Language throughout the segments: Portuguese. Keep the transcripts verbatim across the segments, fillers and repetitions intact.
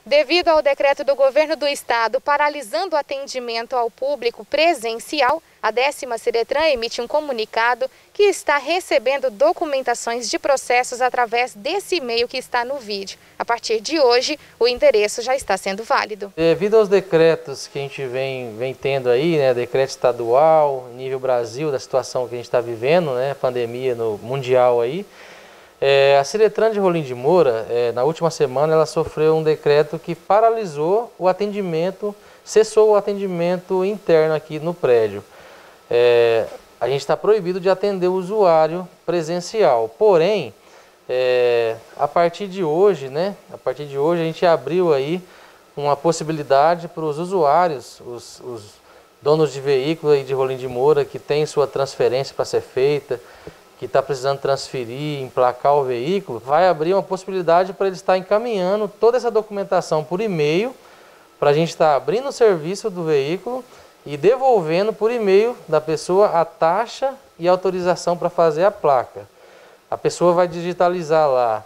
Devido ao decreto do governo do estado paralisando o atendimento ao público presencial, a décima Ciretran emite um comunicado que está recebendo documentações de processos através desse e-mail que está no vídeo. A partir de hoje, o endereço já está sendo válido. Devido aos decretos que a gente vem, vem tendo aí, né, decreto estadual, nível Brasil, da situação que a gente está vivendo, né, pandemia no mundial aí, É, a Ciretran de Rolim de Moura, é, na última semana, ela sofreu um decreto que paralisou o atendimento, cessou o atendimento interno aqui no prédio. É, a gente está proibido de atender o usuário presencial, porém, é, a partir de hoje, né, a partir de hoje a gente abriu aí uma possibilidade para os usuários, os, os donos de veículo aí de Rolim de Moura que tem sua transferência para ser feita, que está precisando transferir, emplacar o veículo, vai abrir uma possibilidade para ele estar encaminhando toda essa documentação por e-mail, para a gente estar abrindo o serviço do veículo e devolvendo por e-mail da pessoa a taxa e autorização para fazer a placa. A pessoa vai digitalizar lá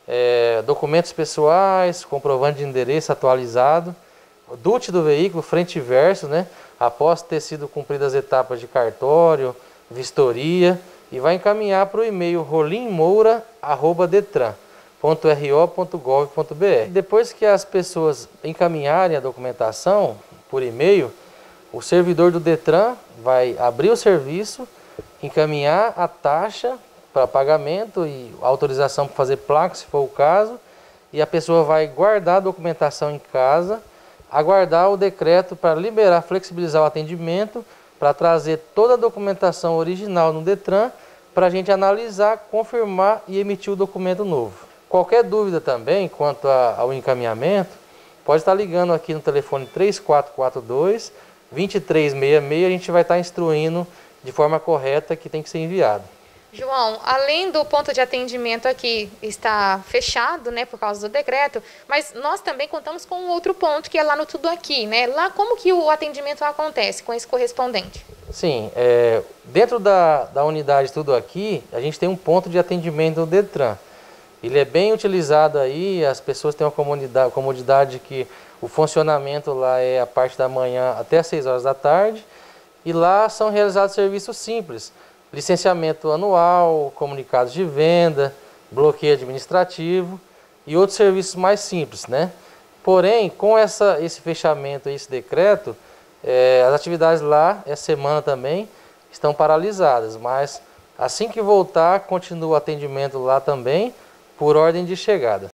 é, documentos pessoais, comprovante de endereço atualizado, D U T do veículo, frente e verso, né, após ter sido cumpridas as etapas de cartório, vistoria, e vai encaminhar para o e-mail rolim moura arroba detran ponto r o ponto gov ponto b r. Depois que as pessoas encaminharem a documentação por e-mail, o servidor do Detran vai abrir o serviço, encaminhar a taxa para pagamento e autorização para fazer placa, se for o caso, e a pessoa vai guardar a documentação em casa, aguardar o decreto para liberar, flexibilizar o atendimento, para trazer toda a documentação original no Detran, para a gente analisar, confirmar e emitir o documento novo. Qualquer dúvida também quanto a, ao encaminhamento, pode estar ligando aqui no telefone três quatro quatro dois, dois três seis seis, a gente vai estar instruindo de forma correta que tem que ser enviado. João, além do ponto de atendimento aqui está fechado, né, por causa do decreto, mas nós também contamos com um outro ponto que é lá no Tudo Aqui, né? Lá como que o atendimento acontece com esse correspondente? Sim, é, dentro da, da unidade Tudo Aqui, a gente tem um ponto de atendimento do Detran. Ele é bem utilizado aí, as pessoas têm uma comodidade, comodidade que o funcionamento lá é a parte da manhã até as seis horas da tarde, e lá são realizados serviços simples. Licenciamento anual, comunicados de venda, bloqueio administrativo e outros serviços mais simples, né? Porém, com essa, esse fechamento, esse decreto, é, as atividades lá, essa semana também, estão paralisadas, mas assim que voltar, continua o atendimento lá também, por ordem de chegada.